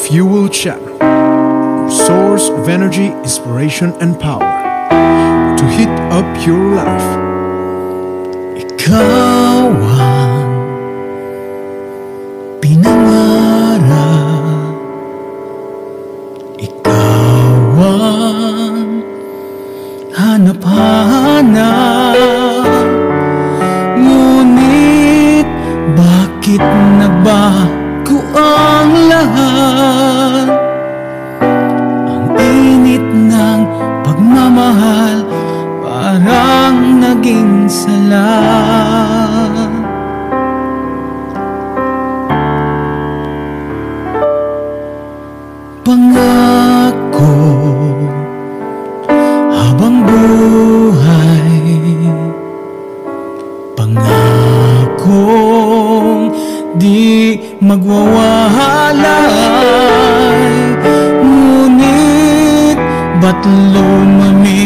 Fuel Channel, your source of energy, inspiration, and power to heat up your life. Ikaw ang pinangarap, ikaw ang hanap-hanap. Ngunit bakit nagbago ang lahat? Ang init ng pagmamahal parang naging sala. Pangako habang buhay, pangakong di magwawalay. Ngunit ba't lumamig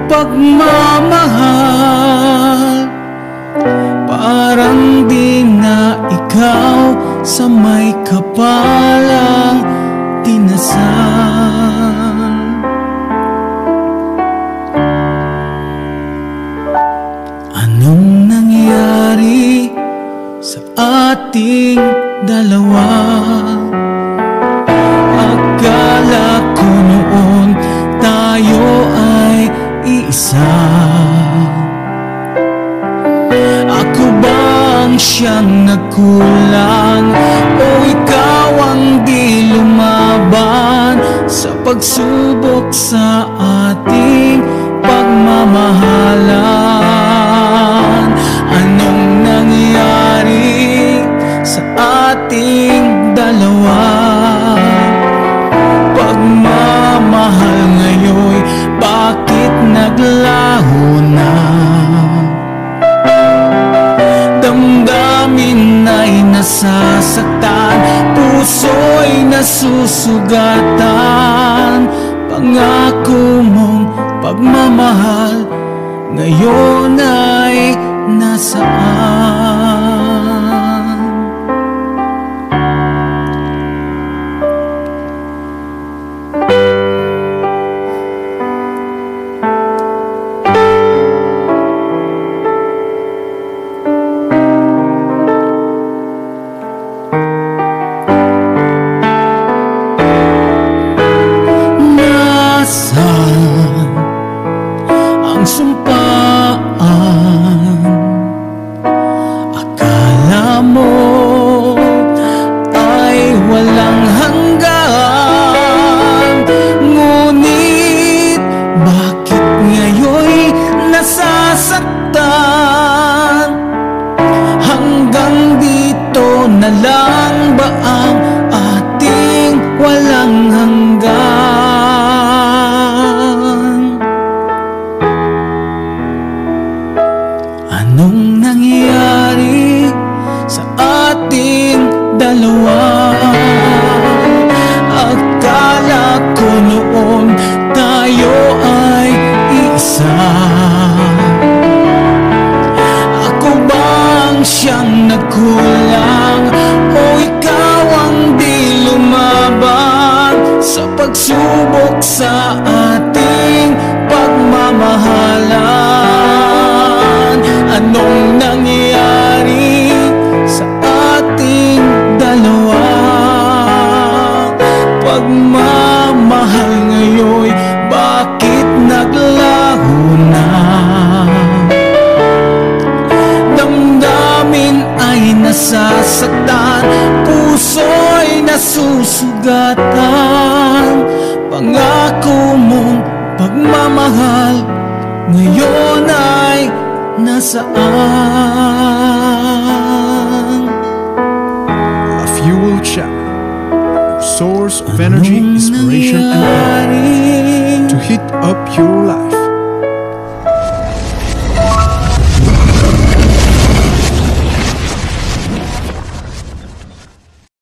pagmamahal? Parang di na ikaw sa may kapalang tinasal. Anong nangyari sa ating dalawa? Akala ko noon tayo ay iisa. Ako bang siyang nagkulang o ikaw ang di lumaban sa pagsubok sa ating pagmamahalan? Anong nangyari sa ating dalawa? Pagmamahal ngayon, bakit naglaho na? Damdamin ay nasasaktan, puso'y nasusugatan. Pangako mong pagmamahal ngayon ay nasaan? Nasaan ang sumpaan? Akala mo ay walang hanggan. Ngunit bakit ngayon nasasaktan? Hanggang dito na lang ba ang ating walang hanggan? Anong nangyari sa ating dalawa? Akala ko noon tayo ay isa. Ako bang siyang nagkulang o ikaw ang di lumaban sa pagsubok sa ating pagmamahalan? Anong nangyari sa ating dalawa? Pagmamahal ngayon, bakit naglaho na? Damdamin ay nasasaktan, puso'y nasusugatan. Pangako mong pagmamahal ngayon ay nasaan? A Fuel Channel, your source of energy, inspiration, and power to heat up your life.